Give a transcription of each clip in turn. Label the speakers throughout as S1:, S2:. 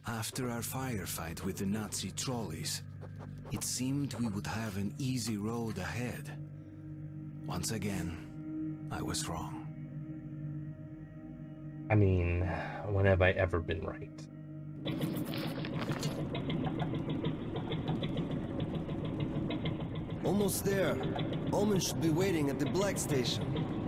S1: After our firefight with the Nazi trolleys, it seemed we would have an easy road ahead. Once again, I was wrong.
S2: I mean, when have I ever been right?
S3: Almost there. Omen should be waiting at the Black Station.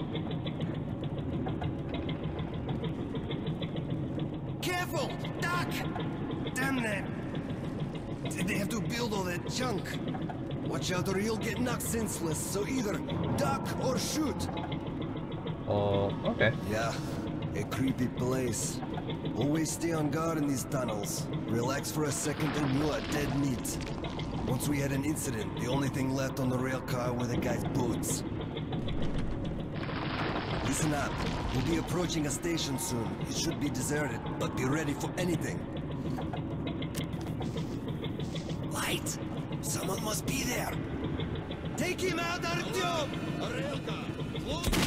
S3: Careful! Duck! Damn that! Did they have to build all that junk? Watch out or you'll get knocked senseless, so either duck or shoot.
S2: Oh, okay.
S3: Yeah, a creepy place. Always stay on guard in these tunnels. Relax for a second and you are dead meat. Once we had an incident, the only thing left on the rail car were the guy's boots. Listen up. We'll be approaching a station soon. It should be deserted, but be ready for anything. Light! Someone must be there! Take him out, Artyom! A rail car! Close!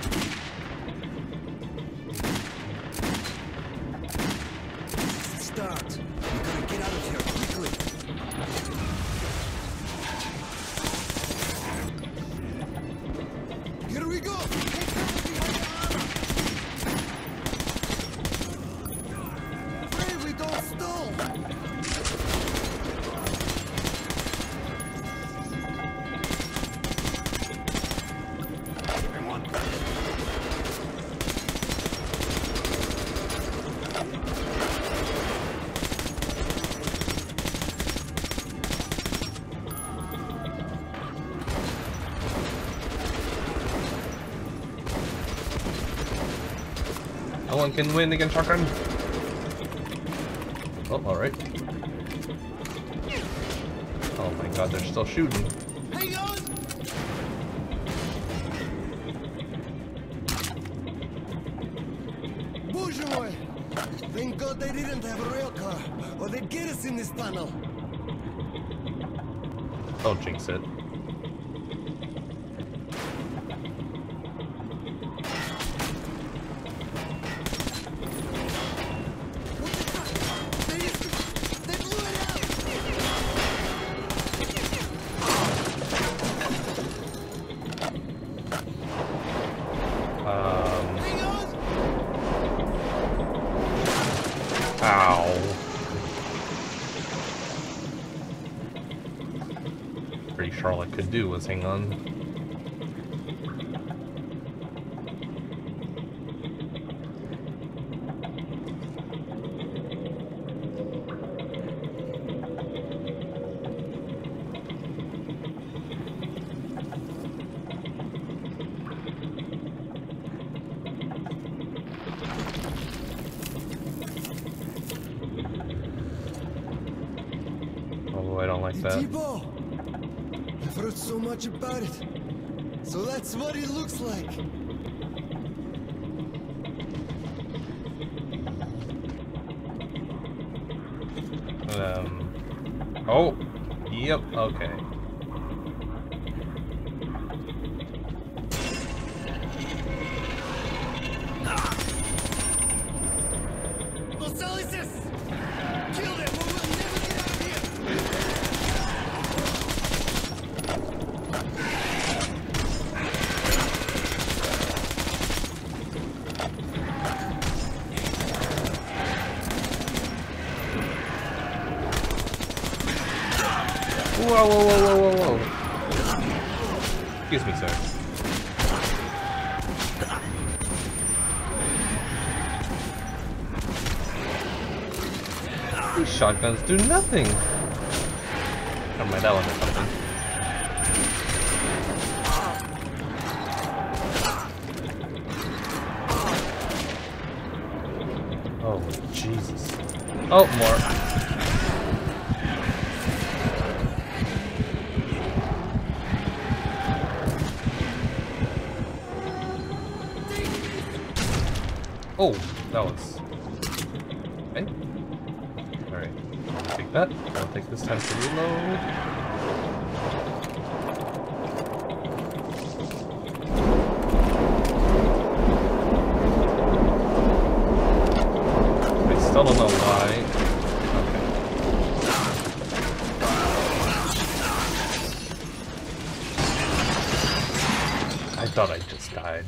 S3: Start! We gotta get out of here quickly! Here we go! Take cover behind the armor! Pray we don't stall!
S2: No one can win against shotgun. Oh, alright. Oh my god, they're still shooting.
S3: Hang on! Bourgeois! Thank God they didn't have a rail car, or they'd get us in this tunnel.
S2: Don't jinx it. Pretty sure all I could do was hang on. Oh, I don't like that.
S3: I've heard so much about it. So that's what it looks like.
S2: Oh, yep, okay.
S3: Kill them or we'll never get out of here!
S2: Whoa, whoa, whoa, whoa, whoa, whoa. Excuse me, sir. These shotguns do nothing. Never mind, that one did something. Oh, Jesus. Oh, more. Oh, that was... Okay. Alright, I'll take that. I'll take this time to reload. I still don't know why thought I just died.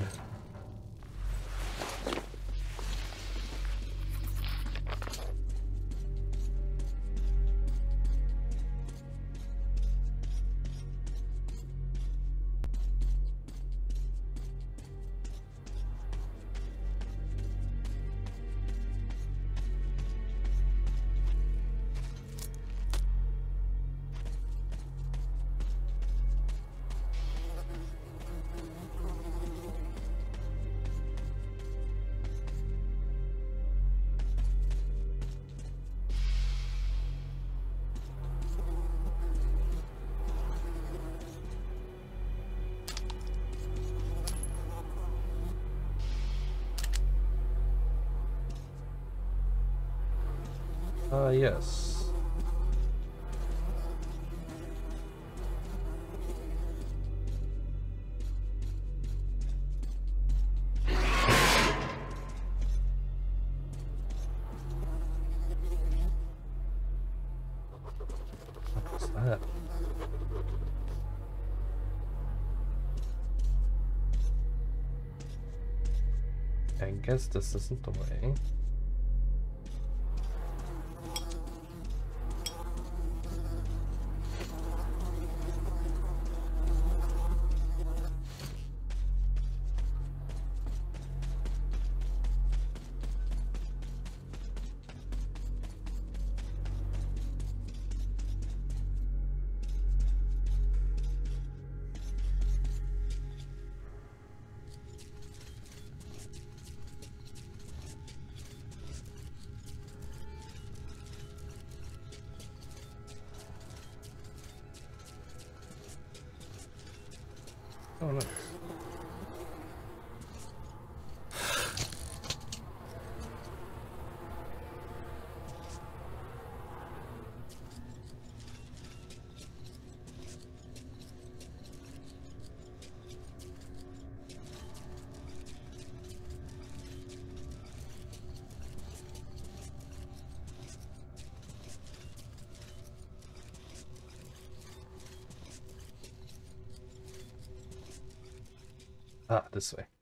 S2: Yes. What was that? I guess this isn't the way. Oh, nice. Ah, this way.